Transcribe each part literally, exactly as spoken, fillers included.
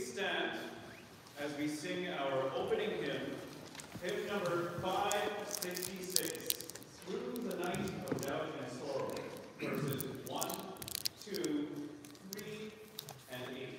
stand as we sing our opening hymn, hymn number five sixty-six, Through the Night of Doubt and Sorrow, verses one, two, three, and eight.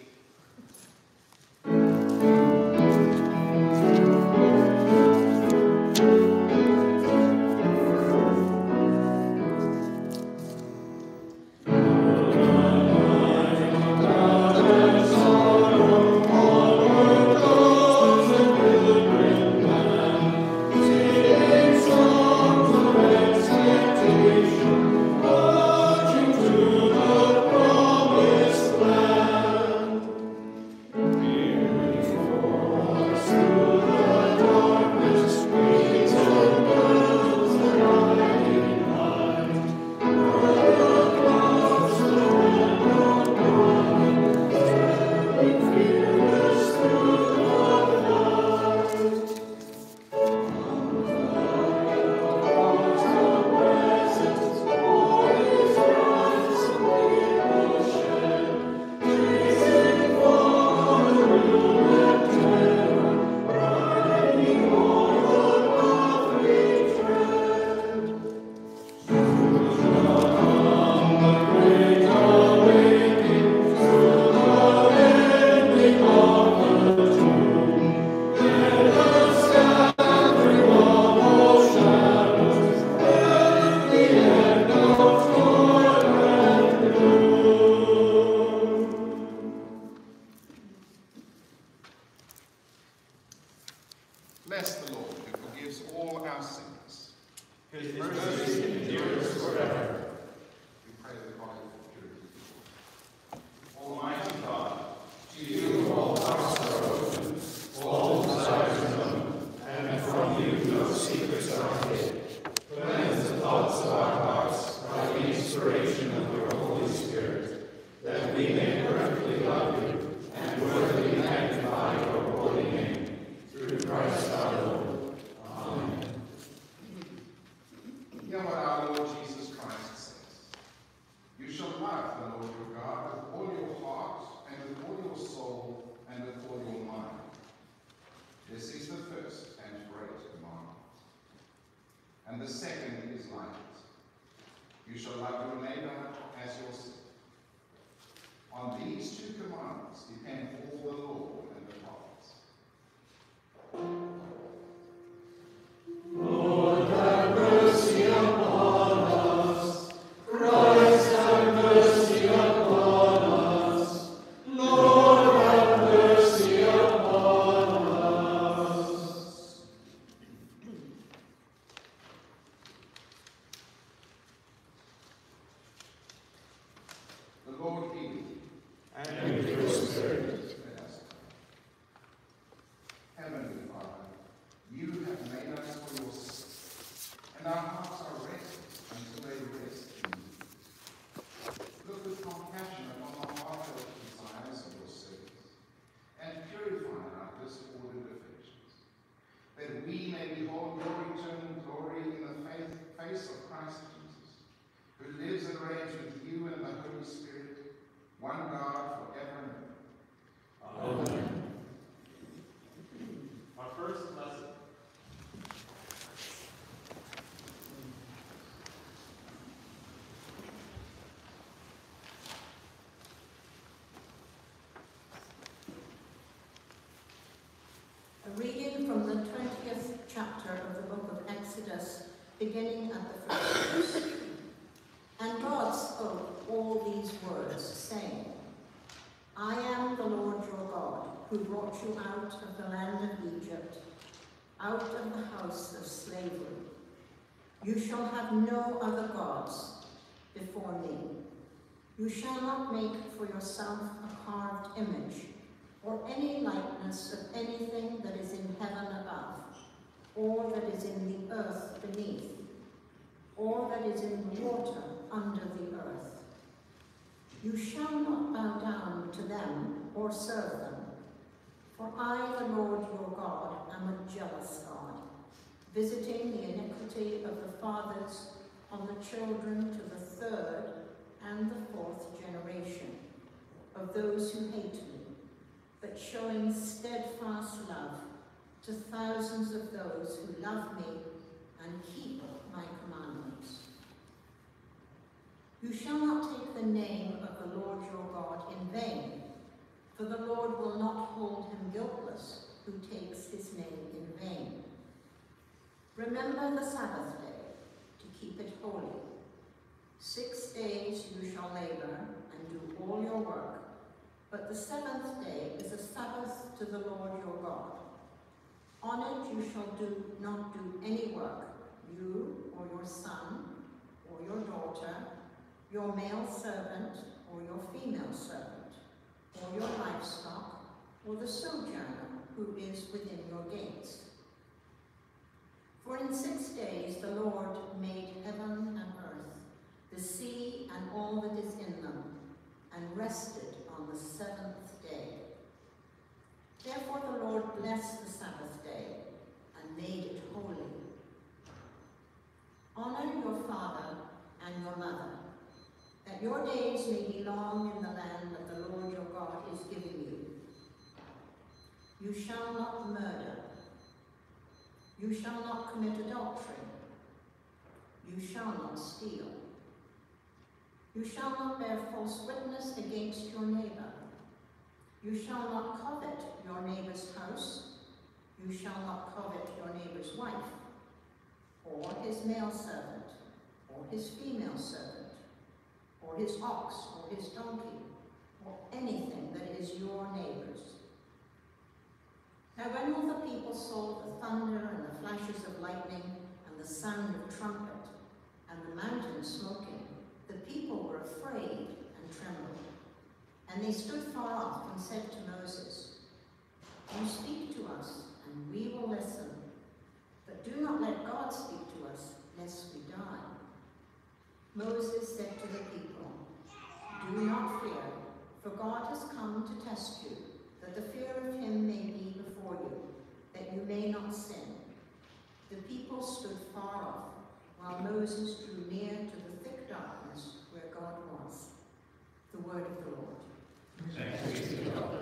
Bless the Lord, who forgives all our sins. His mercy endures forever. We pray the God of purity. Almighty God, to you all hearts are open, all desires known, and from you no secrets are hid. Cleanse the thoughts of our hearts by the inspiration of your Holy Spirit, that we may perfectly love you and worthily magnify your holy name. Through Christ our Lord. Amen. Hear what our Lord Jesus Christ says. You shall love the Lord your God with all your heart, and with all your soul, and with all your mind. This is the first and great commandment. And the second is like it. You shall love your neighbor as yourself. On these two commandments depend all the law and the prophets. Lord, have mercy upon us. Christ, have mercy upon us. Lord, have mercy upon us. The Lord be with you. And with your spirit. Let us pray. Heavenly Father, you have made us for your sake, and our hearts are restless until they rest in you. Look with compassion upon the heartfelt desires of your servants, and purify our disordered affections, that we may behold your eternal glory in the faith, face of Christ Jesus, who lives and reigns with you and the Holy Spirit, one God forever and ever. Amen. Our first lesson. A reading from the twentieth chapter of the book of Exodus, beginning at the first verse. And God spoke all these words, saying, I am the Lord your God, who brought you out of the land of Egypt, out of the house of slavery. You shall have no other gods before me. You shall not make for yourself a carved image, or any likeness of anything that is in heaven above, or that is in the earth beneath, or that is in the water under the earth. You shall not bow down to them or serve them, for I, the Lord your God, am a jealous God, visiting the iniquity of the fathers on the children to the third and the fourth generation of those who hate me, but showing steadfast love to thousands of those who love me and keep my commandments. You shall not take the name of the Lord your God in vain, for the Lord will not hold him guiltless who takes his name in vain. Remember the Sabbath day to keep it holy. Six days you shall labor and do all your work, but the seventh day is a Sabbath to the Lord your God. On it you shall do not do any work, you or your son or your daughter, your male servant or your female servant, or your livestock, or the sojourner who is within your gates. For in six days the Lord made heaven and earth, the sea and all that is in them, and rested on the seventh day. Therefore the Lord blessed the Sabbath day and made it holy. Honor your father and your mother, that your days may be long in the land that the Lord your God is giving you. You shall not murder. You shall not commit adultery. You shall not steal. You shall not bear false witness against your neighbor. You shall not covet your neighbor's house. You shall not covet your neighbor's wife, or his male servant, or his female servant, or his ox, or his donkey, or anything that is your neighbor's. Now when all the people saw the thunder and the flashes of lightning and the sound of trumpet and the mountain smoking, the people were afraid and trembled. And they stood far off and said to Moses, "You speak to us, and we will listen. But do not let God speak to us, lest we die." Moses said to the people, "Do not fear, for God has come to test you, that the fear of him may be before you, that you may not sin." The people stood far off, while Moses drew near to the thick darkness where God was. The word of the Lord. Thanks be to God.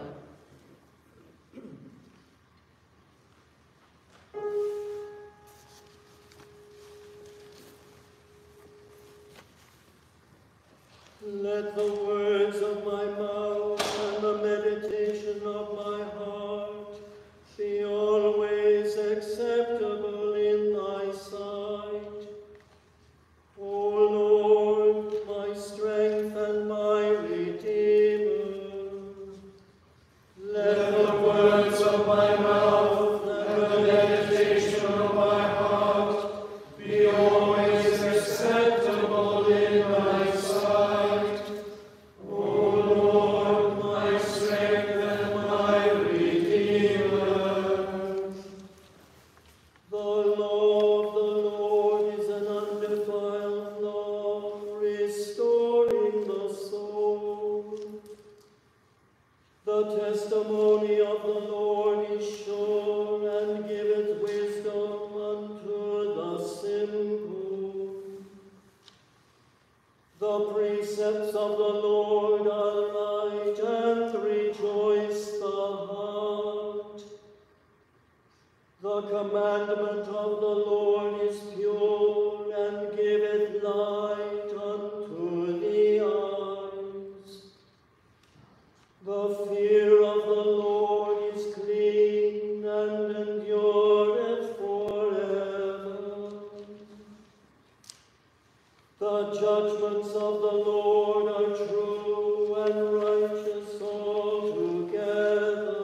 Let the words of my mouth and the meditation of my heart be always acceptable in thy sight. O Lord, my strength and my Redeemer. Let the words of my mouth and the meditation of my heart be always acceptable in thy sight. O Lord, my strength and my Redeemer. The law of the Lord is an undefiled law, restoring the soul. The testimony of the Lord is sure, and giveth wisdom unto the simple. The precepts of the Lord are right, and rejoice the heart. The commandment of the Lord is pure, and giveth light unto the eyes. The fear of the Lord is clean, and endureth forever. The judgments of the Lord are true and righteous altogether.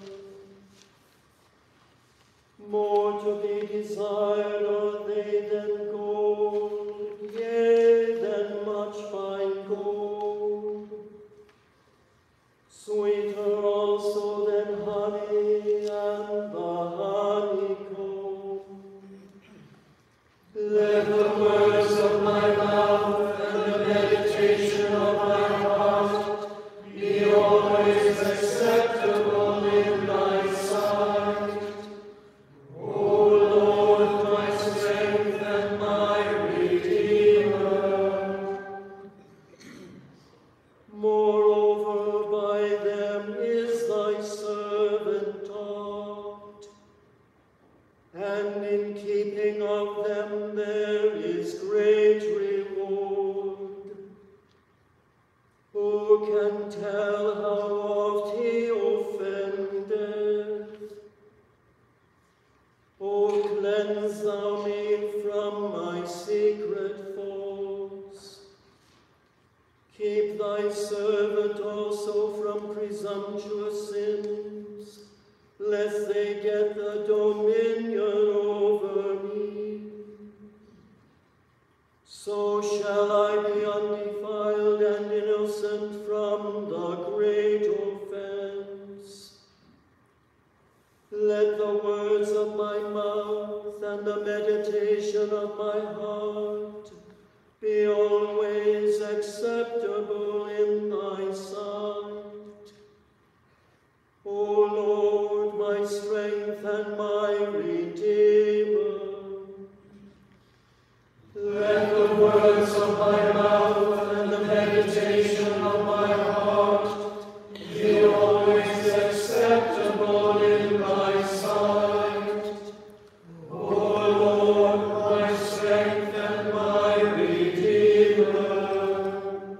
More to be desired are they than gold, yea, than much fine gold. Sweeter also than honey and the honeycomb. Let the words of my mouth and the meditation of my heart be always acceptable in thy sight. O Lord, my strength and my Redeemer. Moreover, by them is thy servant Who can tell how oft he offended? O cleanse thou me from my secret faults. Keep thy servant also from presumptuous sins, lest they get the dominion over me. So shall I be undefiled and innocent from the great offense. Let the words of my mouth and the meditation of my heart be always acceptable in thy sight. O Lord, my strength and my Redeemer. Let the words of my mouth and the meditation of my heart be always acceptable in thy sight. O Lord, my strength and my Redeemer.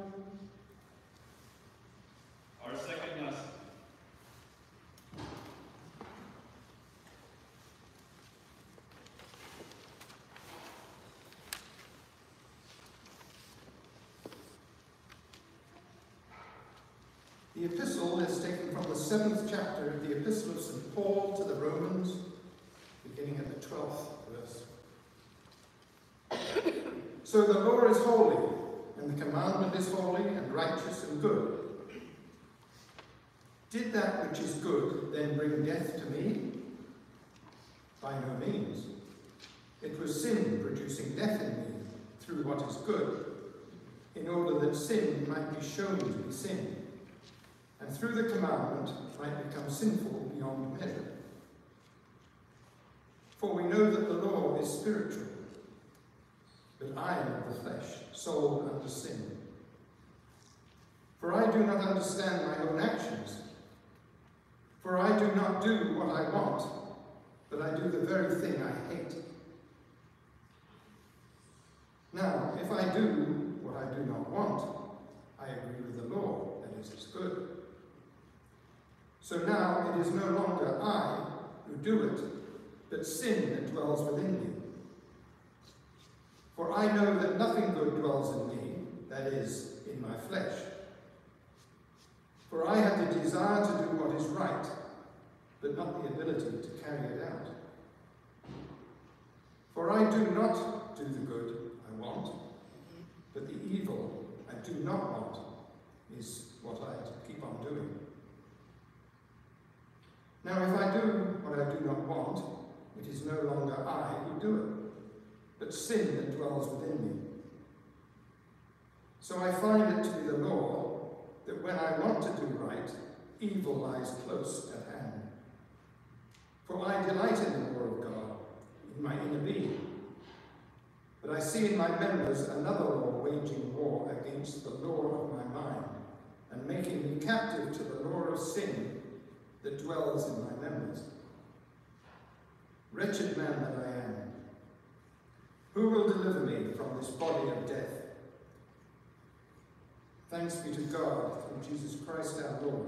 Our second lesson. The epistle is taken from the seventh chapter of the Epistle of Saint Paul to the Romans, beginning at the twelfth verse. So the law is holy, and the commandment is holy and righteous and good. Did that which is good then bring death to me? By no means. It was sin producing death in me through what is good, in order that sin might be shown to be sin, and through the commandment might become sinful beyond measure. For we know that the law is spiritual, but I am of the flesh, sold under sin. For I do not understand my own actions. For I do not do what I want, but I do the very thing I hate. Now, if I do what I do not want, I agree with the law, that is, it's good. So now it is no longer I who do it, but sin that dwells within me. For I know that nothing good dwells in me, that is, in my flesh. For I have the desire to do what is right, but not the ability to carry it out. For I do not do the good I want, but the evil I do not want is what I keep on doing. Now if I do what I do not want, it is no longer I who do it, but sin that dwells within me. So I find it to be the law that when I want to do right, evil lies close at hand. For I delight in the law of God, in my inner being. But I see in my members another law waging war against the law of my mind, and making me captive to the law of sin that dwells in my members. Wretched man that I am, who will deliver me from this body of death? Thanks be to God through Jesus Christ our Lord.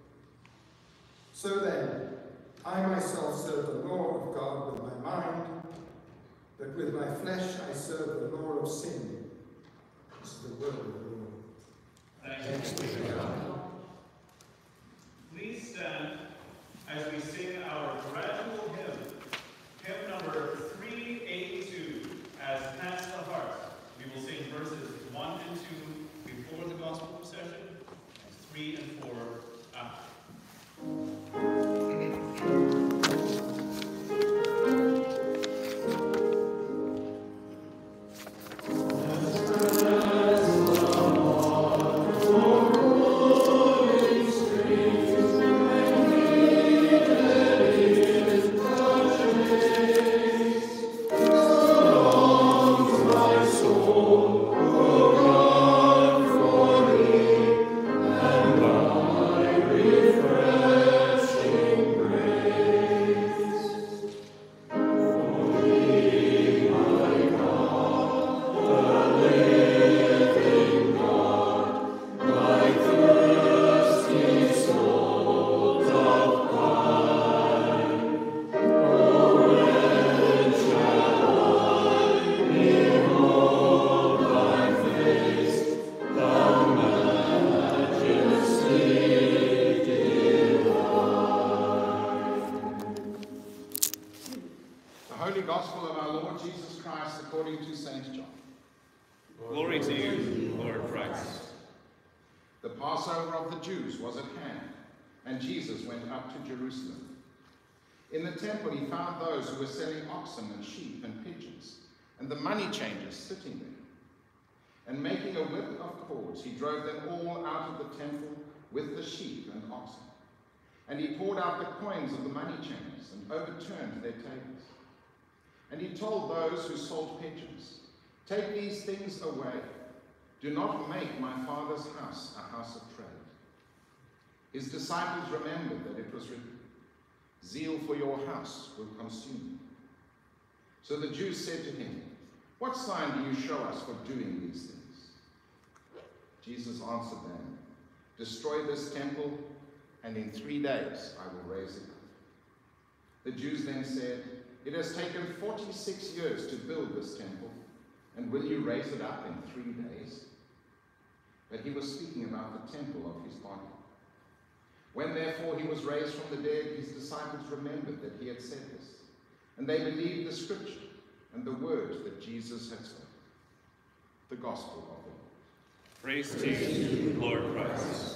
So then, I myself serve the law of God with my mind, but with my flesh I serve the law of sin. This is the word of the Lord. Thanks be to God. Please stand as we sing our gradual hymn, hymn number three eighty-two, as Past the Heart. We will sing verses one and two before the gospel procession, and three and four after. Amen. Passover of the Jews was at hand, and Jesus went up to Jerusalem. In the temple he found those who were selling oxen and sheep and pigeons, and the money changers sitting there. And making a whip of cords, he drove them all out of the temple with the sheep and oxen. And he poured out the coins of the money changers and overturned their tables. And he told those who sold pigeons, "Take these things away. Do not make my Father's house a house of trade." His disciples remembered that it was written, "Zeal for your house will consume you." So the Jews said to him, "What sign do you show us for doing these things?" Jesus answered them, "Destroy this temple, and in three days I will raise it up." The Jews then said, "It has taken forty-six years to build this temple, and will you raise it up in three days?" But he was speaking about the temple of his body. When therefore he was raised from the dead, his disciples remembered that he had said this, and they believed the scripture and the word that Jesus had spoken. The gospel of the Lord. Praise to you, Lord Christ.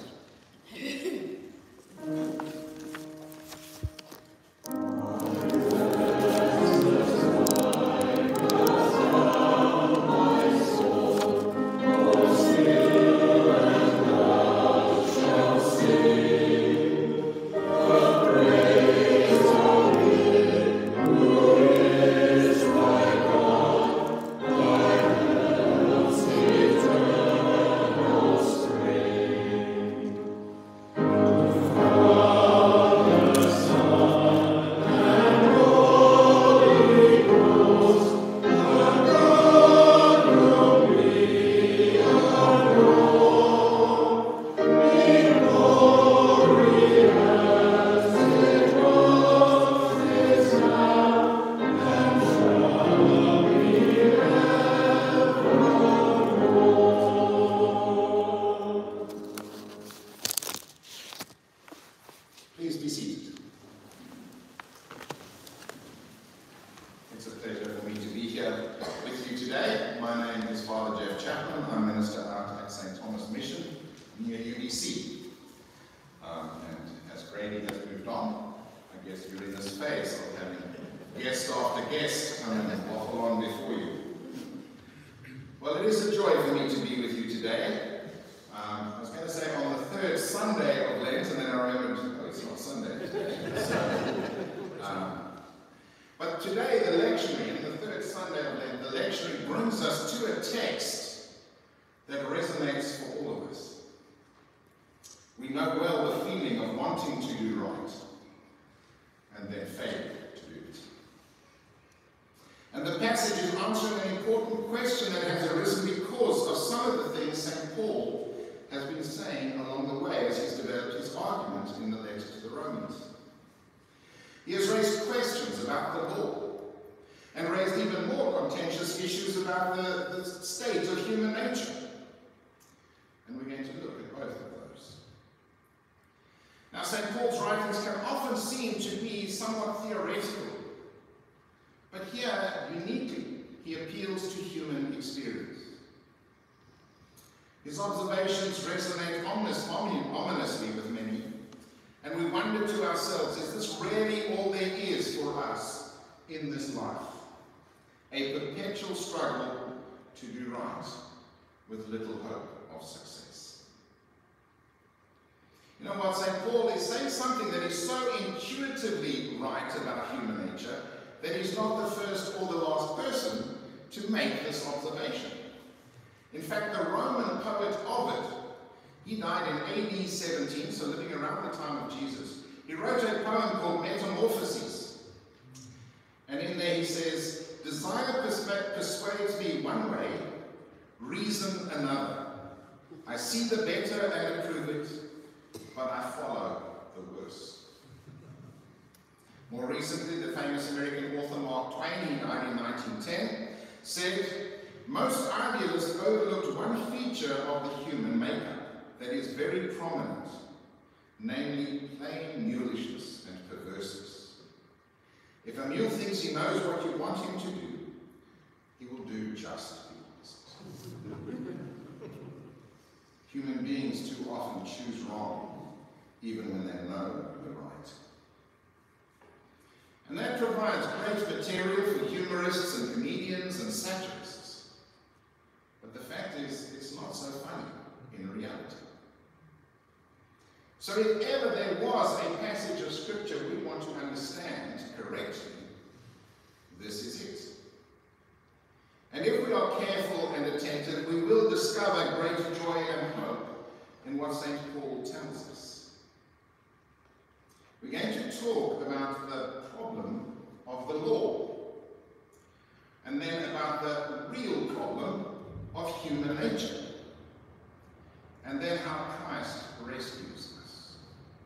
Please be seated. It's a pleasure for me to be here with you today. My name is Father Jeff Chapman. I'm minister out at Saint Thomas Mission near U B C. Um, and as Grady has moved on, I guess you're in this phase of having guest after guest come and waffle on before you. Well, it is a joy for me to be with you today. Um, I was going to say on the third Sunday of Lent, and then I remembered, oh, it's not Sunday. So, um, but today, the lectionary, and the third Sunday of Lent, the lectionary brings us to a text that resonates for all of us. We know well the feeling of wanting to do right, and then failing to do it. And the passage is answering an important question that has arisen because of some of the things Saint Paul has been saying along the way as he's developed his argument in the letter to the Romans. He has raised questions about the law, and raised even more contentious issues about the, the state of human nature. And we're going to look at both of those. Now, Saint Paul's writings can often seem to be somewhat theoretical, but here, uniquely, he appeals to human experience. His observations resonate ominously with many, and we wonder to ourselves, is this really all there is for us in this life? A perpetual struggle to do right with little hope of success. You know what, Saint Paul is saying something that is so intuitively right about human nature that he's not the first or the last person to make this observation. In fact, the Roman poet Ovid, he died in A D seventeen, so living around the time of Jesus. He wrote a poem called Metamorphoses. And in there he says, "Desire persuades me one way, reason another. I see the better and approve it, but I follow the worse." More recently, the famous American author Mark Twain, he died in nineteen ten, said, "Most idealists overlooked one feature of the human makeup that is very prominent, namely plain mulishness and perverseness. If a mule thinks he knows what you want him to do, he will do just the opposite." Human beings too often choose wrong, even when they know the right. And that provides great material for humorists and comedians and satirists. But the fact is, it's not so funny in reality. So if ever there was a passage of Scripture we want to understand correctly, this is it. And if we are careful and attentive, we will discover great joy and hope in what Saint Paul tells us. We're going to talk about the problem of the law, and then about the real problem of human nature, and then how Christ rescues us.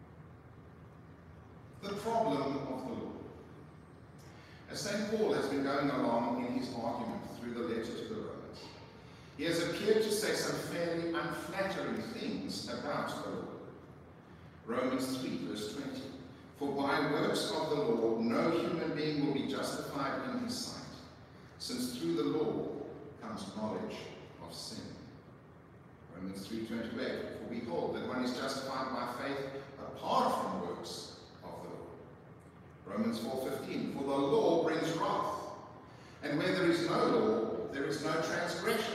The problem of the law. As Saint Paul has been going along in his argument through the letter to the Romans, he has appeared to say some fairly unflattering things about the law. Romans three, verse twenty. For by works of the law, no human being will be justified in his sight, since through the law comes knowledge of sin. Romans three, twenty-eight. For we hold that one is justified by faith apart from works of the law. Romans four, fifteen. For the law brings wrath, and where there is no law, there is no transgression.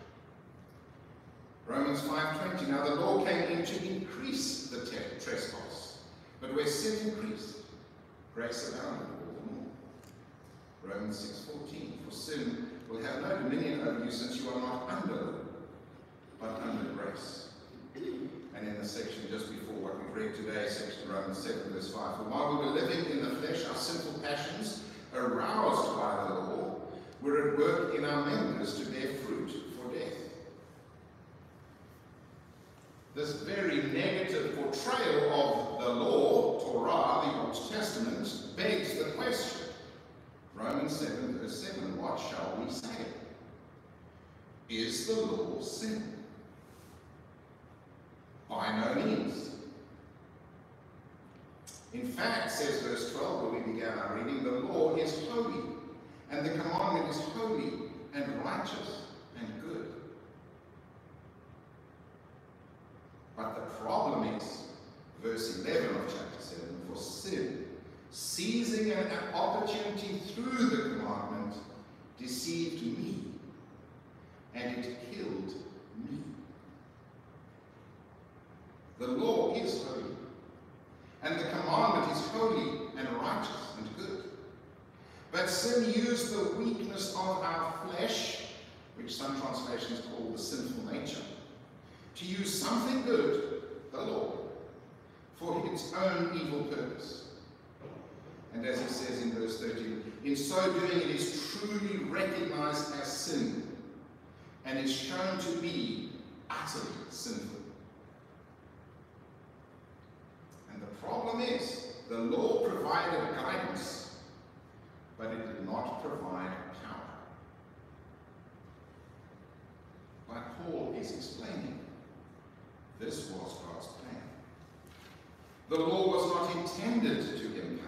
Romans five, twenty. Now the law came in to increase the trespass, but where sin increased, grace abounded all the more. Romans six, fourteen. For sin will have no dominion over you, since you are not under law, but under grace. And in the section just before what we've read today, section Romans seven, verse five. For while we were living in the flesh, our sinful passions, aroused by the law, were at work in our members to bear fruit for death. This very negative portrayal of the law, Torah, the Old Testament, begs the question. Romans seven, verse seven, what shall we say? Is the law sin? By no means. In fact, says verse twelve, where we began our reading, the law is holy, and the commandment is holy and righteous and good. But the problem is, verse eleven of chapter seven, for sin, seizing an opportunity through the commandment, deceived me, and it killed me. The law is holy, and the commandment is holy and righteous and good. But sin used the weakness of our flesh, which some translations call the sinful nature, to use something good, the law, for its own evil purpose. And as it says in verse thirteen, in so doing it is truly recognized as sin, and is shown to be utterly sinful. And the problem is, the law provided guidance, but it did not provide power. But Paul is explaining, this was God's plan. The law was not intended to empower.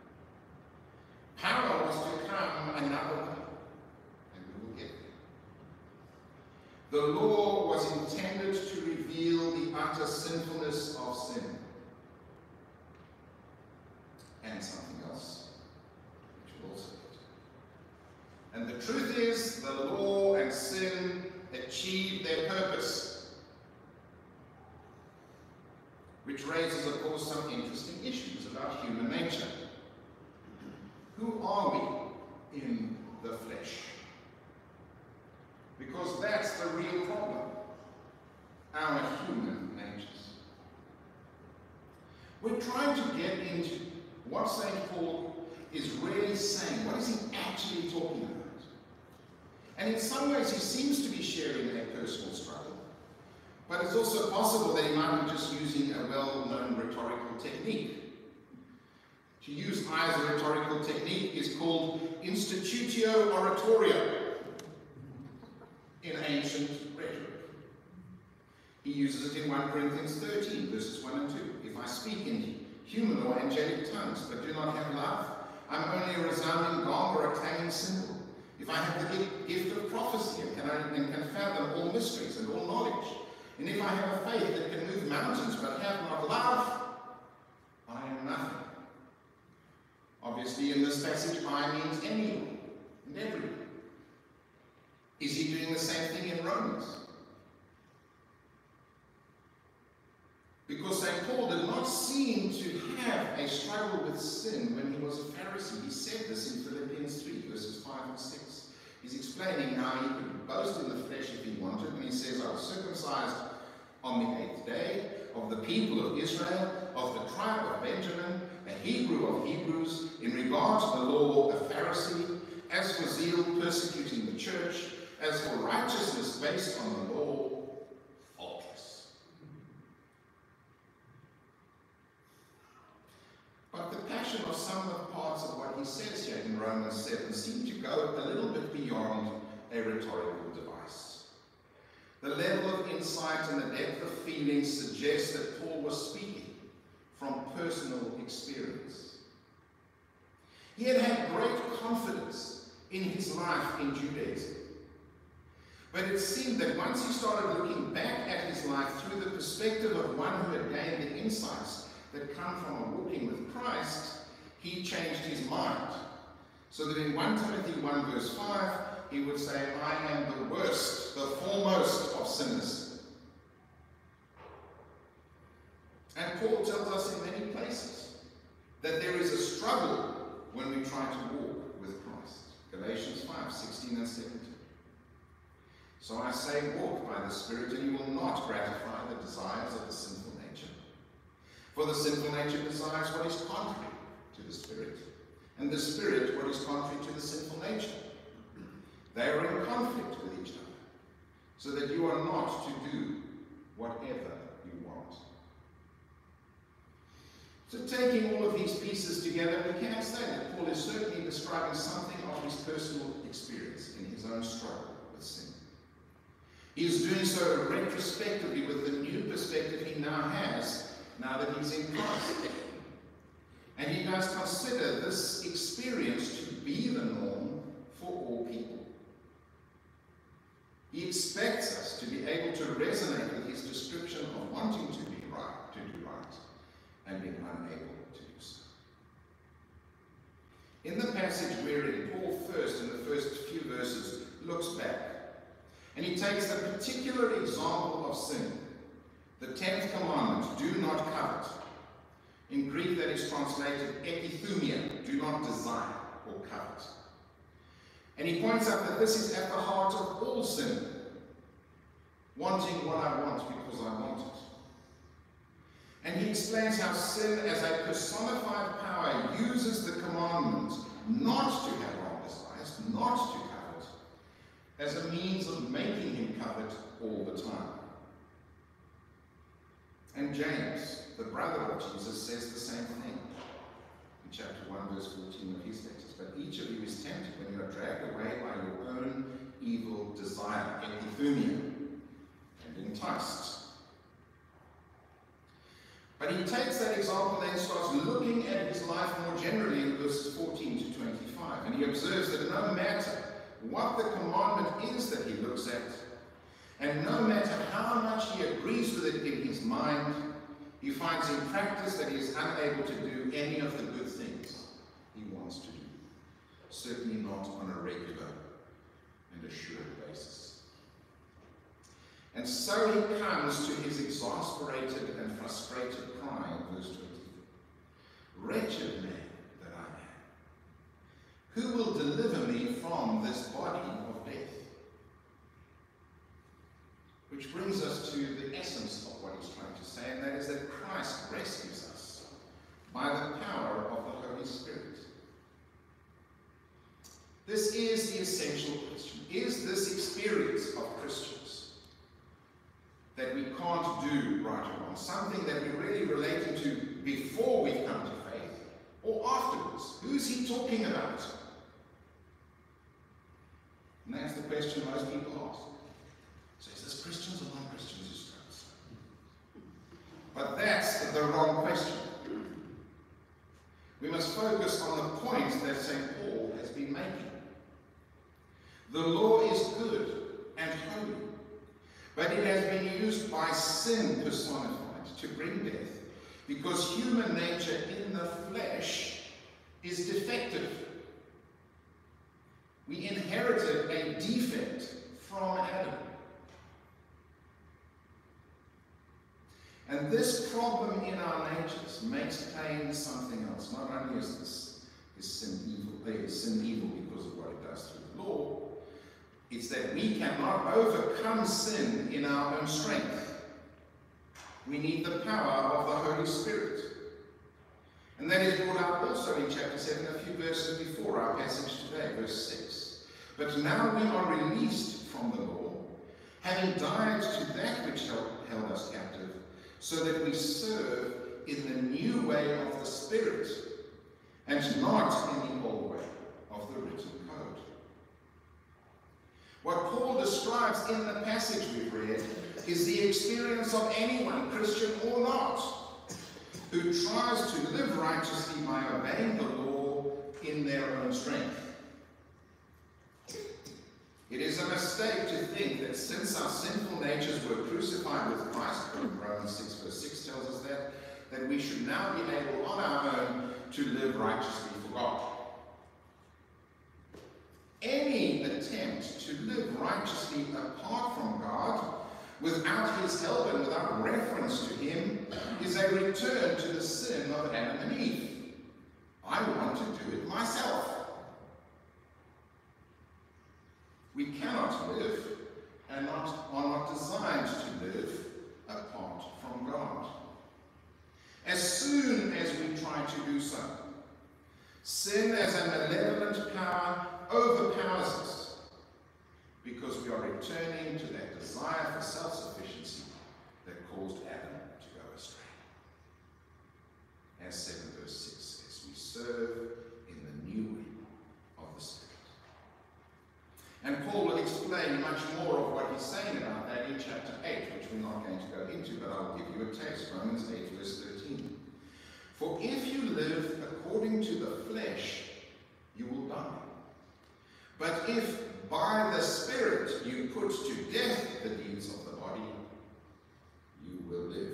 Power was to come another way, and we will get there. The law was intended to reveal the utter sinfulness of sin. And something else, which we'll also get. And the truth is, the law and sin achieved their purpose, which raises, of course, some interesting issues about human nature. Who are we in the flesh? Because that's the real problem, our human natures. We're trying to get into what Saint Paul is really saying. What is he actually talking about? And in some ways he seems to be sharing a personal struggle. But it's also possible that he might be just using a well-known rhetorical technique. To use I as a rhetorical technique is called institutio oratoria in ancient rhetoric. He uses it in First Corinthians thirteen, verses one and two. If I speak in human or angelic tongues, but do not have love, I'm only a resounding gong or a clanging cymbal. If I have the gift of prophecy and can, I, and can fathom all mysteries and all knowledge, And if I have a faith that can move mountains but have not love, I am nothing. Obviously, in this passage, I means anyone and everyone. Is he doing the same thing in Romans? Because Saint Paul did not seem to have a struggle with sin when he was a Pharisee. He said this in Philippians three, verses five and six. He's explaining how he could boast in the flesh if he wanted, and he says, I was circumcised on the eighth day, of the people of Israel, of the tribe of Benjamin, a Hebrew of Hebrews, in regard to the law, a Pharisee, as for zeal, persecuting the church, as for righteousness based on the law, faultless. But the passion of some of the parts of what he says here in Romans seven seem to go a little bit beyond a rhetorical device. The level of insight and the depth of feeling suggests that Paul was speaking from personal experience. He had had great confidence in his life in Judaism. But it seemed that once he started looking back at his life through the perspective of one who had gained the insights that come from walking with Christ, he changed his mind. So that in First Timothy one verse five, he would say, I am the worst, the foremost of sinners. And Paul tells us in many places that there is a struggle when we try to walk with Christ. Galatians five, sixteen and seventeen. So I say, walk by the Spirit, and you will not gratify the desires of the sinful nature. For the sinful nature desires what is contrary to the Spirit, and the Spirit what is contrary to the sinful nature. They are in conflict with each other, so that you are not to do whatever you want. So taking all of these pieces together, we can say that Paul is certainly describing something of his personal experience in his own struggle with sin. He is doing so retrospectively with the new perspective he now has, now that he's in Christ. And he does consider this experience to be the norm for all people. He expects us to be able to resonate with his description of wanting to be right, to do right, and being unable to do so. In the passage we're in, Paul first, in the first few verses, looks back, and he takes a particular example of sin, the tenth commandment, do not covet. In Greek that is translated epithumia, do not desire or covet. And he points out that this is at the heart of all sin, wanting what I want because I want it. And he explains how sin as a personified power uses the commandment not to have wrong desires, not to covet, as a means of making him covet all the time. And James, the brother of Jesus, says the same thing in chapter one, verse fourteen of his letters. But each of you is tempted when you are dragged away by your own evil desire, epithumia, and enticed. But he takes that example and then starts looking at his life more generally in verses fourteen to twenty-five. And he observes that no matter what the commandment is that he looks at, and no matter how much he agrees with it in his mind, he finds in practice that he is unable to do any of the good things he wants to do. Certainly not on a regular and assured basis. And so he comes to his exasperated and frustrated cry in verse twenty. Wretched man that I am, who will deliver me from this body of death? Which brings us to the essence of what he's trying to say, and that is that Christ rescues us by the power of the Holy Spirit. This is the essential question. Is this experience of Christians that we can't do right or wrong, something that we're really relating to before we've come to faith, or afterwards? Who's he talking about? And that's the question most people ask. So is this Christians or non-Christians who struggles? But that's the wrong question. We must focus on the point that Saint Paul has been making. The law is good and holy, but it has been used by sin personified to bring death, because human nature in the flesh is defective. We inherited a defect from Adam. And this problem in our natures makes pain something else. Not only is this is sin evil, is sin evil because of what it does through the law, it's that we cannot overcome sin in our own strength. We need the power of the Holy Spirit. And that is brought out also in chapter seven, a few verses before our passage today, verse six. But now we are released from the law, having died to that which held, held us captive, so that we serve in the new way of the Spirit, and not in the old way of the written code. What Paul describes in the passage we've read is the experience of anyone, Christian or not, who tries to live righteously by obeying the law in their own strength. It is a mistake to think that since our sinful natures were crucified with Christ, Romans six verse six tells us that, that we should now be able on our own to live righteously for God. Any attempt to live righteously apart from God, without his help and without reference to him, is a return to the sin of Adam and Eve. I want to do it myself. We cannot live and not, are not designed to live apart from God. As soon as we try to do so, sin as a malevolent power overpowers us, because we are returning to that desire for self-sufficiency that caused Adam to go astray. As seven verse six says, we serve in the new way of the Spirit. And Paul will explain much more of what he's saying about that in chapter eight, which we're not going to go into, but I'll give you a taste. Romans eight verse thirteen. For if you live according to the flesh, you will die. But if by the Spirit you put to death the deeds of the body, you will live.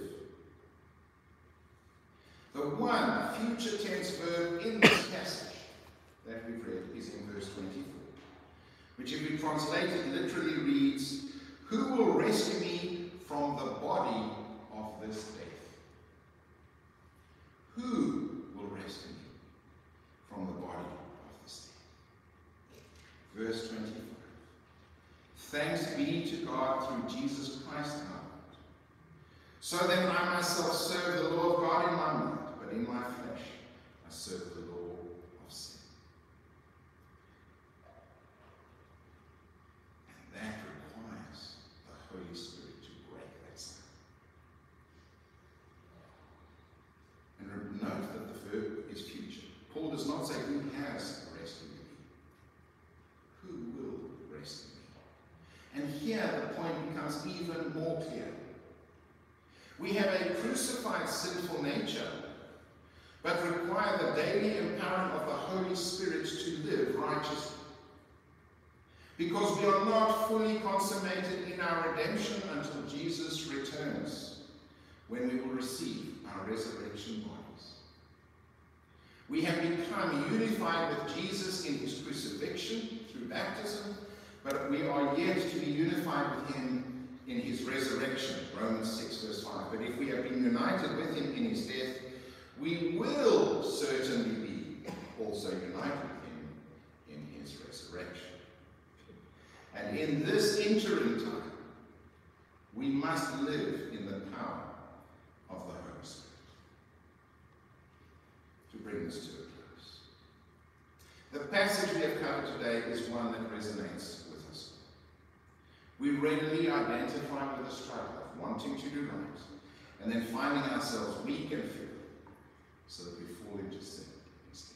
The one future tense verb in this passage that we've read is in verse twenty-four, which if we translate it literally reads, who will rescue me from the body of this death? Who will rescue me from the body of this death? Verse twenty-five. Thanks be to God through Jesus Christ our Lord. So then I myself serve the law of God in my mind, but in my flesh I serve the law of sin. And that requires the Holy Spirit to break that cycle. And note that the verb is future. Paul does not say who has rescued me. Who will rescue me? And here the point becomes even more clear. We have a crucified sinful nature, but require the daily empowerment of the Holy Spirit to live righteously. Because we are not fully consummated in our redemption until Jesus returns, when we will receive our resurrection bodies. We have become unified with Jesus in his crucifixion through baptism, but we are yet to be unified with him in his resurrection, Romans six verse five. But if we have been united with him in his death, we will certainly be also united with him in his resurrection. And in this interim time, we must live in the power of the Holy Spirit. To bring this to a close, the passage we have covered today is one that resonates with us. We readily identify with the struggle of wanting to do right, and then finding ourselves weak and feeble, so that we fall into sin instead.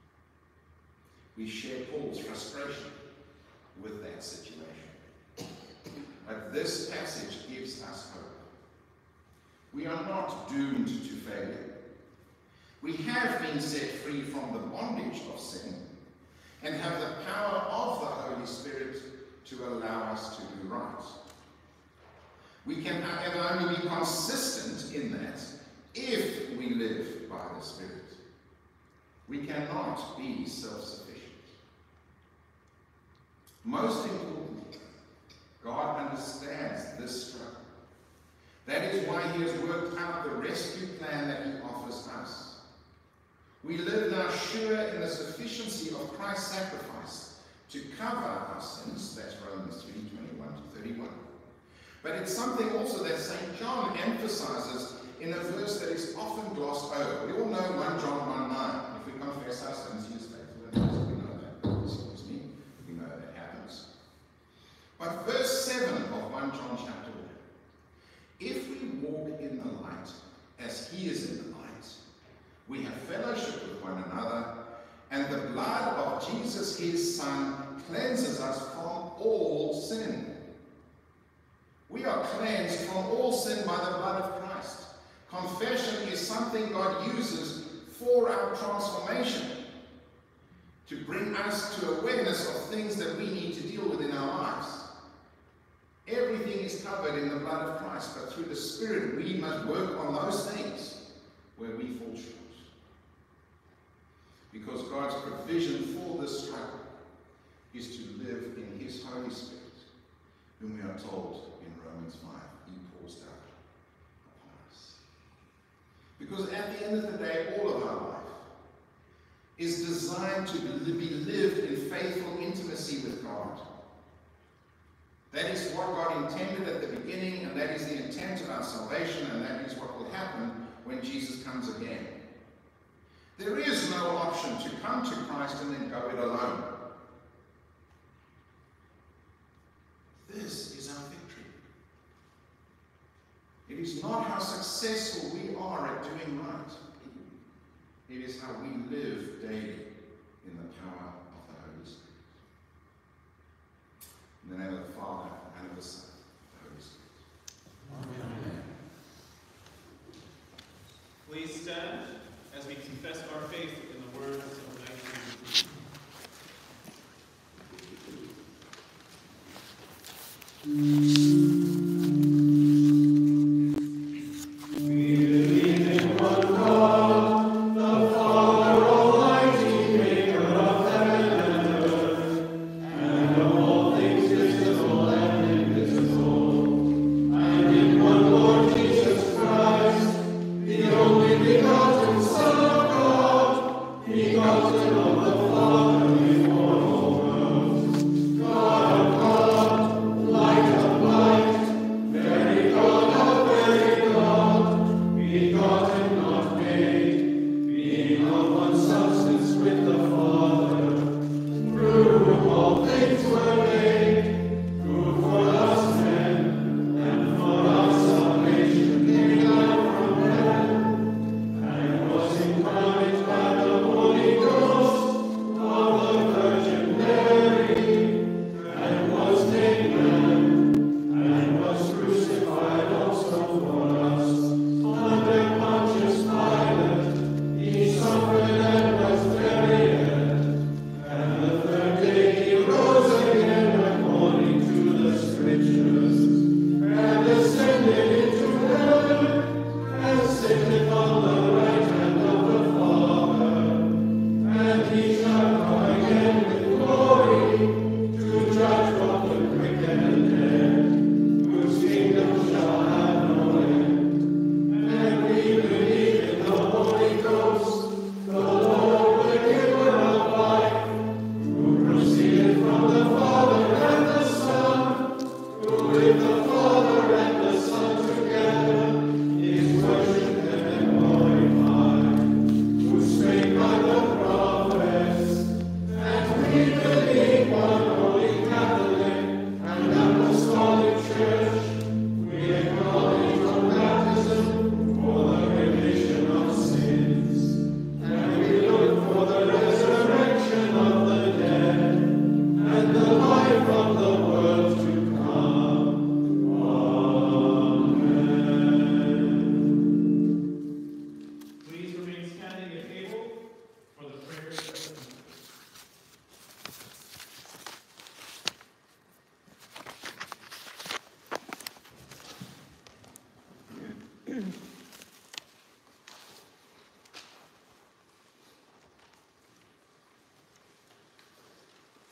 We share Paul's frustration with that situation. But this passage gives us hope. We are not doomed to failure. We have been set free from the bondage of sin and have the power of the Holy Spirit to allow us to do right. We can, however, only be consistent in that if we live by the Spirit. We cannot be self-sufficient. Most importantly, God understands this struggle. That is why he has worked out the rescue plan that he offers us. We live now sure in the sufficiency of Christ's sacrifice to cover our sins. That's Romans three, twenty-one to thirty-one. But it's something also that Saint John emphasizes in a verse that is often glossed over. We all know First John one nine. If we confess our sins, he is faithful and just. We know that. Excuse me. We know that happens. But verse seven of First John chapter one. If we walk in the light as he is in the light, we have fellowship with one another, and the blood of Jesus his Son cleanses us from all sin. We are cleansed from all sin by the blood of Christ. Confession is something God uses for our transformation, to bring us to awareness of things that we need to deal with in our lives. Everything is covered in the blood of Christ, but through the Spirit we must work on those things where we fall short. Because God's provision for this struggle is to live in his Holy Spirit, whom we are told in Romans five, he pours out upon us. Because at the end of the day, all of our life is designed to be lived in faithful intimacy with God. That is what God intended at the beginning, and that is the intent of our salvation, and that is what will happen when Jesus comes again. There is no option to come to Christ and then go it alone. This is our victory. It is not how successful we are at doing right. It is how we live daily in the power of the Holy Spirit. In the name of the Father, and of the Son, and of the Holy Spirit. Amen. Please stand as we confess our faith in the words of nineteen. He suffered and was buried.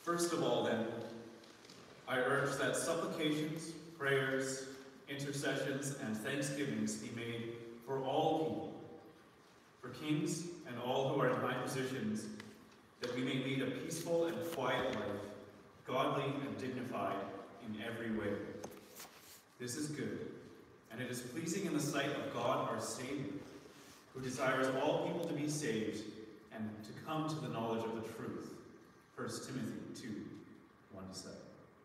First of all, then, I urge that supplications, prayers, intercessions, and thanksgivings be made for all people, for kings and all who are in high positions, that we may lead a peaceful and quiet life, godly and dignified in every way. This is good, and it is pleasing in the sight of God our Savior, who desires all people to be saved and to come to the knowledge of the truth. First Timothy two, one to seven.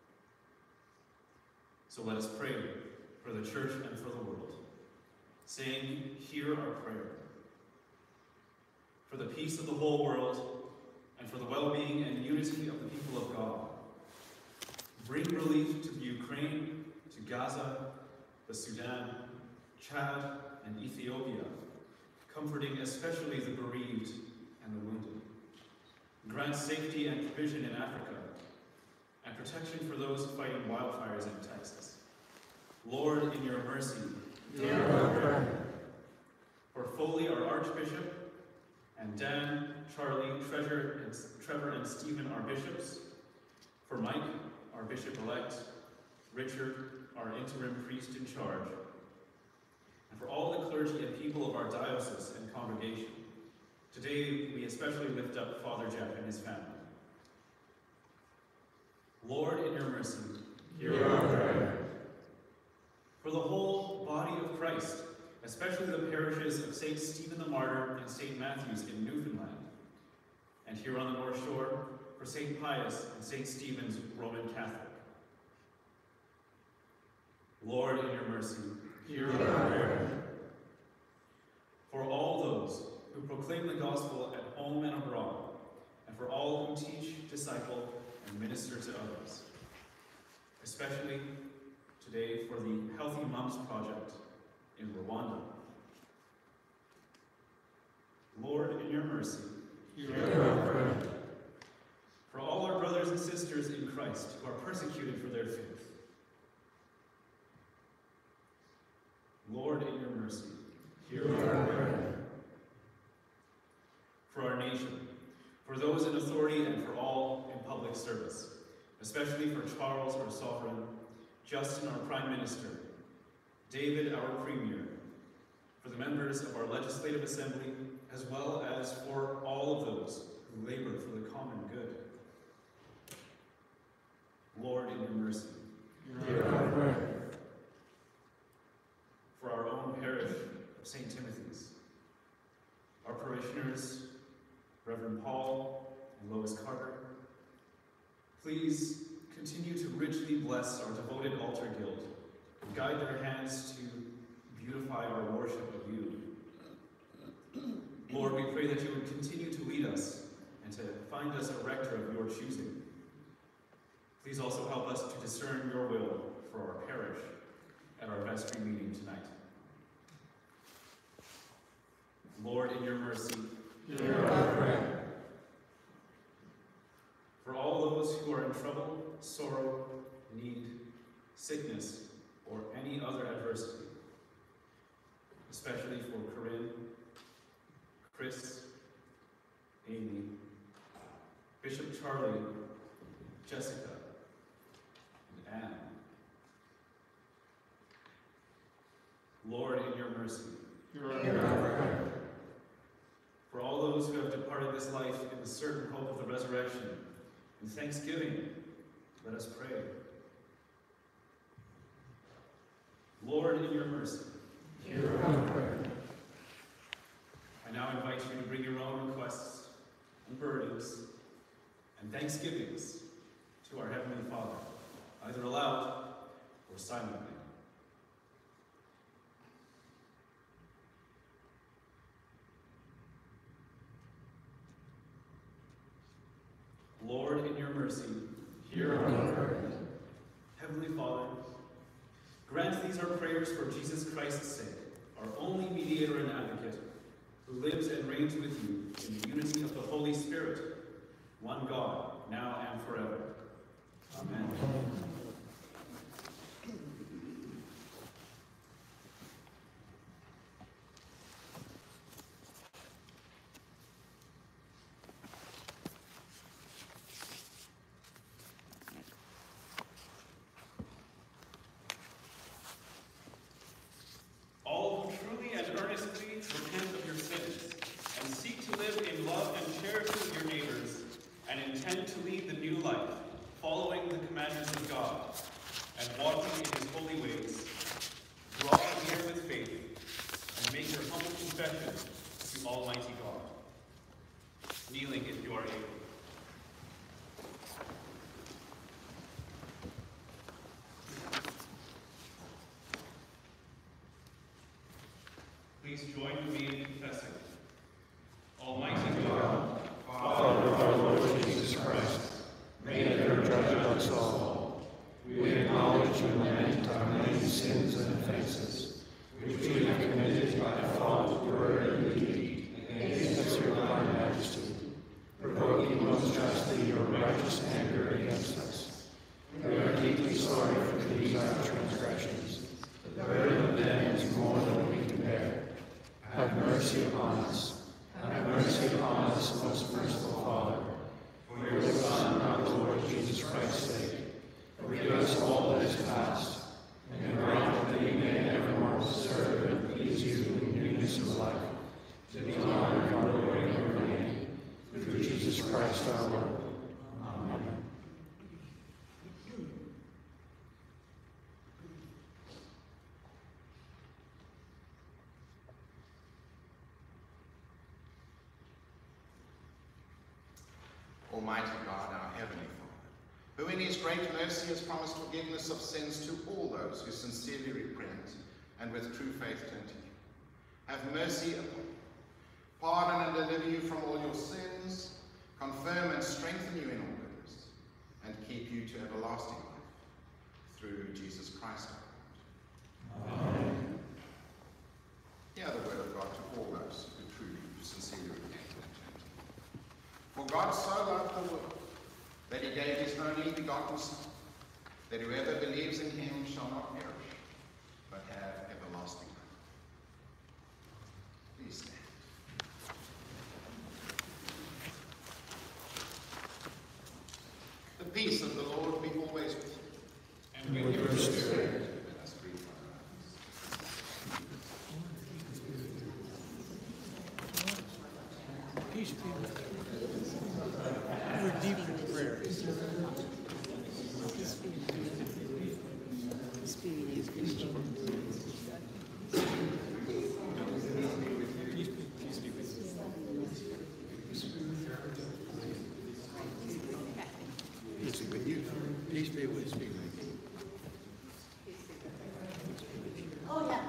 So let us pray for the church and for the world, saying, hear our prayer. For the peace of the whole world, and for the well-being and unity of the people of God. Bring relief to the Ukraine, to Gaza, the Sudan, Chad, and Ethiopia, comforting especially the bereaved and the wounded. Grant safety and provision in Africa, and protection for those fighting wildfires in Texas. Lord, in your mercy, hear our prayer. For Foley, our Archbishop, and Dan, Charlie, Treasure, and, Trevor, and Stephen, our bishops. For Mike, our bishop-elect, Richard, our interim priest in charge. And for all the clergy and people of our diocese and congregation. Today, we especially lift up Father Jeff and his family. Lord, in your mercy, hear our prayer. For the whole body of Christ, especially the parishes of Saint Stephen the Martyr and Saint Matthew's in Newfoundland, and here on the North Shore, for Saint Pius and Saint Stephen's Roman Catholic. Lord, in your mercy, hear our prayer. For all those who proclaim the gospel at home and abroad, and for all who teach, disciple, and minister to others, especially today for the Healthy Moms Project in Rwanda. Lord, in your mercy, hear our prayer. For all our brothers and sisters in Christ who are persecuted for their faith. Lord, in your mercy, hear our prayer. For our nation, for those in authority and for all in public service, especially for Charles, our sovereign, Justin, our prime minister, David, our premier, for the members of our legislative assembly, as well as for all of those who labor for the common good. Lord, in your mercy, hear our prayer. For our own parish of Saint Timothy's, our parishioners, Reverend Paul and Lois Carter, please continue to richly bless our devoted altar guild and guide their hands to beautify our worship of you. Lord, we pray that you would continue to lead us and to find us a rector of your choosing. Please also help us to discern your will for our parish at our vestry meeting tonight. Lord, in your mercy, hear our prayer. For all those who are in trouble, sorrow, need, sickness, or any other adversity, especially for Corinne, Chris, Amy, Bishop Charlie, Jessica, and Anne. Lord, in your mercy, hear our prayer. For all those who have departed this life in the certain hope of the resurrection, in thanksgiving, let us pray. Lord, in your mercy, hear our prayer. I now invite you to bring your own requests and burdens and thanksgivings to our Heavenly Father, either aloud or silently. Lord, in your mercy, hear our prayer. Heavenly Father, grant these our prayers for Jesus Christ's sake, our only mediator and advocate, who lives and reigns with you in the unity of the Holy Spirit, one God, now and forever. Amen. Almighty God. Kneeling if you are able. Please join with me in confessing. Almighty God, Father of our Lord Jesus Christ, Maker and Judge of us all, we acknowledge and lament our many sins and offenses, which we have committed by thought, word, and deed, against your divine majesty, provoking most justly your righteous anger against us. We are deeply sorry for these our transgressions. The burden of them is more than we can bear. Have mercy upon us. Have mercy upon us, most merciful Father, for your Son, our Lord Jesus Christ's sake. Forgive us all that is past, and grant that we may evermore serve and please you in newness of life, to the honor of our Lord and your name, through Jesus Christ our Lord. Amen. Almighty God, our Heavenly Father, who in his great mercy has promised forgiveness of sins to all those who sincerely repent and with true faith turn to you, have mercy upon you, pardon and deliver you from all your sins, confirm and strengthen you in all goodness, and keep you to everlasting life, through Jesus Christ our Lord. Amen. Hear the word of God to all those who truly, sincerely repent. For God so loved the world, that he gave his only begotten Son, that whoever believes in him shall not perish, but have everlasting life. Please stand. The peace of the Lord be always with you. And with your spirit. Let us breathe for our Peace be with you. We're deep in prayer. Peace be with you. Peace be with you. Oh, yeah.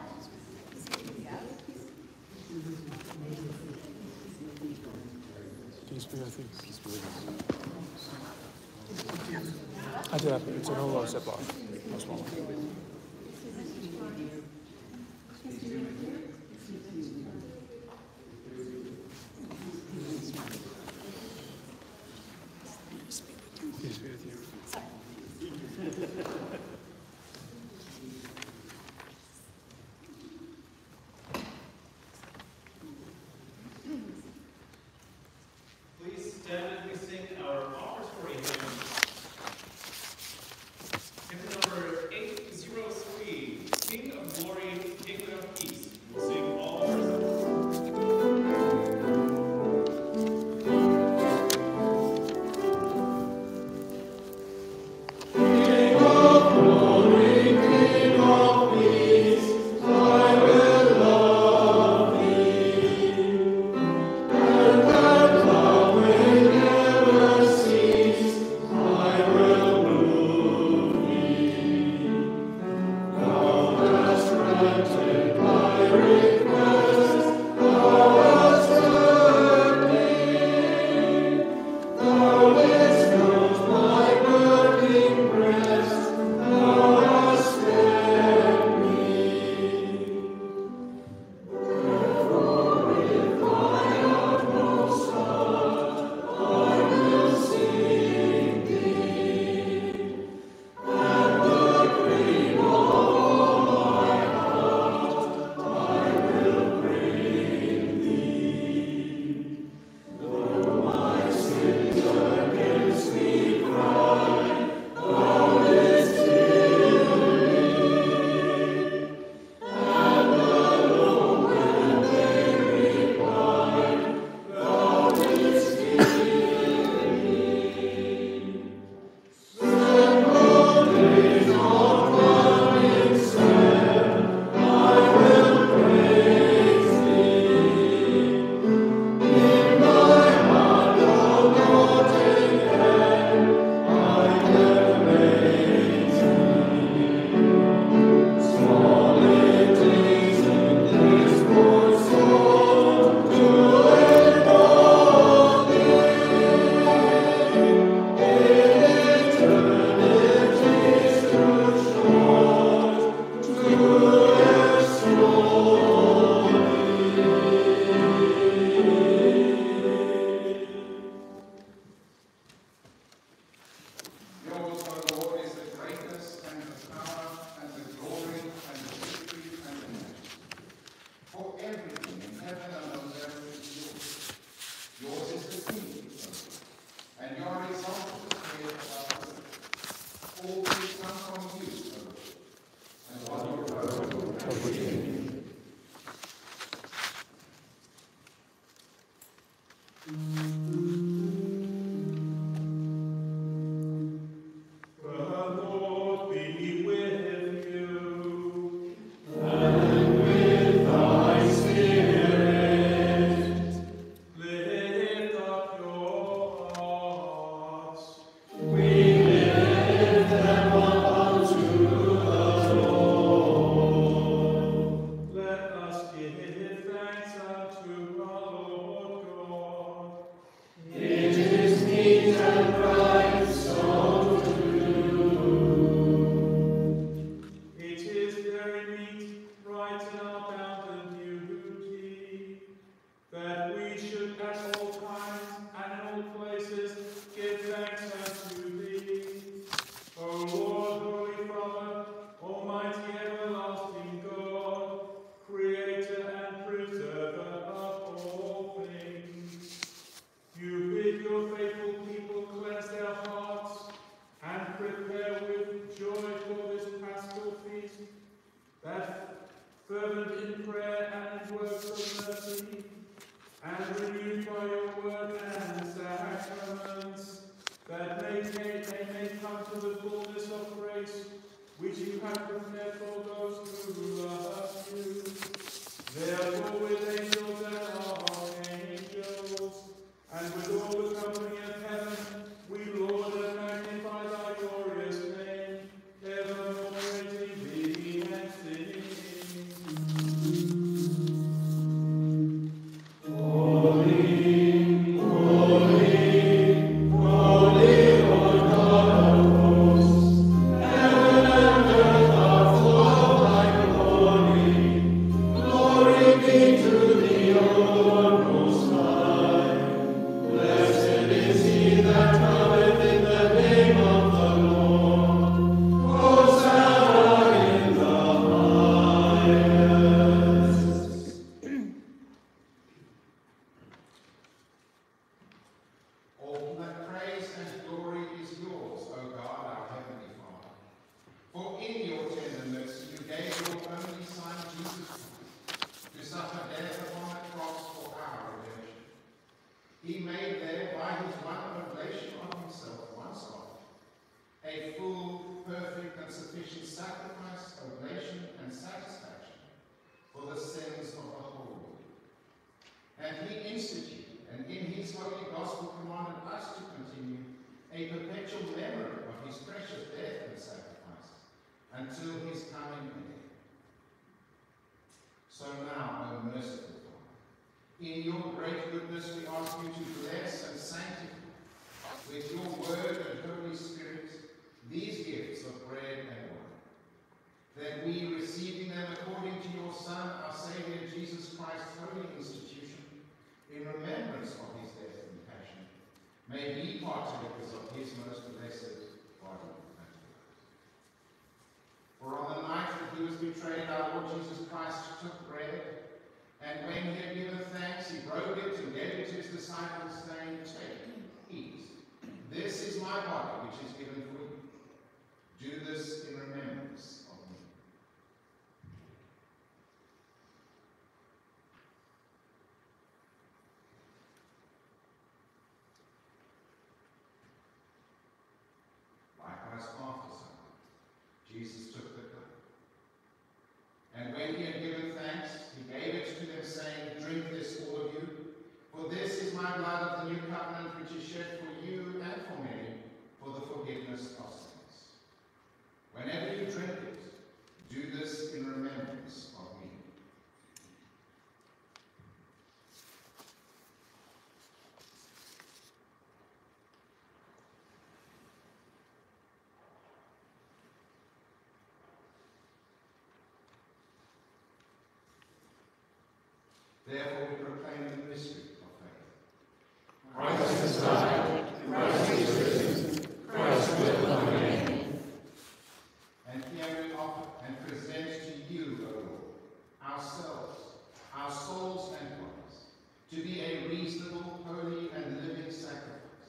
Peace be with you. Peace be with you. I did have it's an old set block. No small one. Peace be with you. Please stand as we sing our offertory hymn. Hymn number eight zero Therefore we proclaim the mystery of faith. Christ has died, Christ is risen, Christ will come again. And here we offer and present to you, O Lord, ourselves, our souls and bodies, to be a reasonable, holy, and living sacrifice.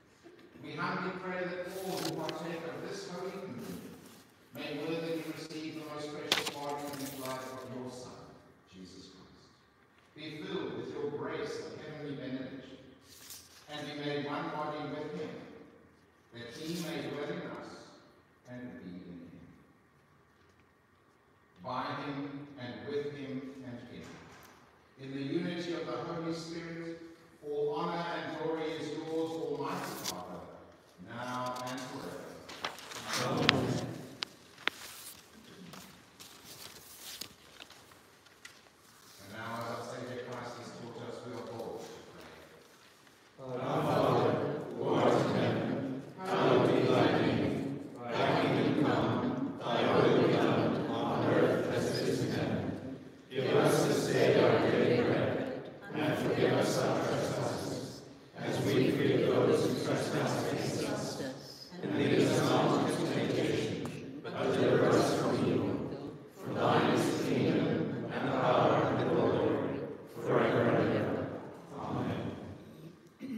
We humbly pray that all who partake of this holy communion may worthily receive the most precious body and blood of your Son, Jesus Christ. Be filled with your grace of heavenly benediction, and be made one body with him, that he may dwell in us and we in him. By him and with him and in him. In the unity of the Holy Spirit, all honor and glory is yours, Almighty Father, now and forever. Amen. And now, as our Saviour Christ has taught us, we are bold to pray. Our Father, who art in heaven, hallowed be thy name. Thy kingdom come, thy will be done, on earth as it is in heaven. Give us this day our daily bread, and forgive us our trespasses, as we forgive those who trespass against us. And lead us not into temptation, but deliver us from evil. For thine is the kingdom, and the power, and the glory, forever and ever. Amen. We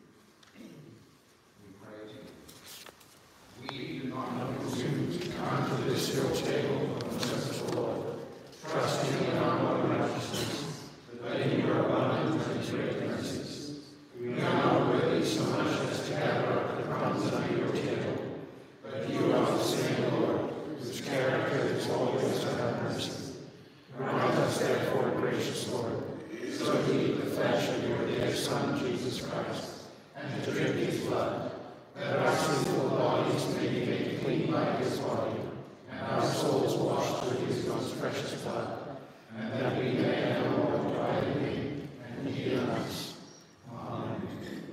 pray to you. We do not know Presume to come to this your table of merciful Lord, trusting in our own righteousness, but in your abundant and great mercies. We are not worthy so much as to gather up the crumbs under your table, but you are the same Lord, whose character is always to have mercy. Grant us therefore, gracious Lord, so to eat the flesh of your dear Son, Jesus Christ, and to drink his blood, that our sinful bodies may be made clean by his body, and our souls washed with his most precious blood, and that we may evermore abide in him and he in us. Amen.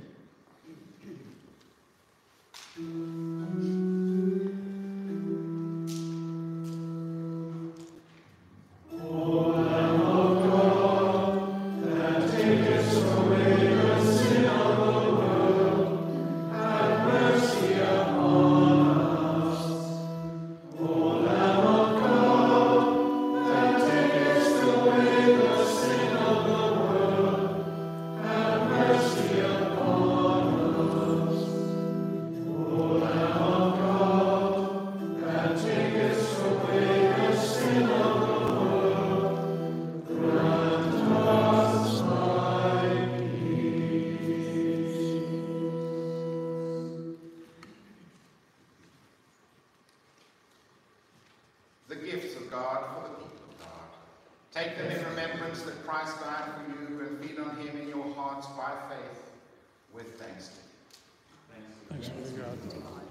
the gifts of God for the people of God. Take them in remembrance that Christ died for you, and feed on him in your hearts by faith with thanksgiving. Thanks be to God.